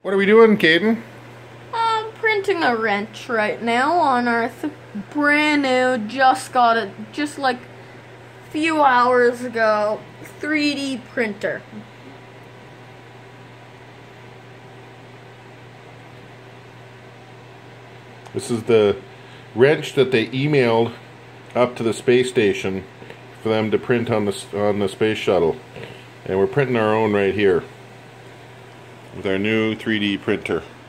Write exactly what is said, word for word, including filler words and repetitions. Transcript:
What are we doing, Caden? I'm printing a wrench right now on our th brand new, just got it, just like a few hours ago, three D printer. This is the wrench that they emailed up to the space station for them to print on the on the space shuttle, and we're printing our own right here with our new three D printer.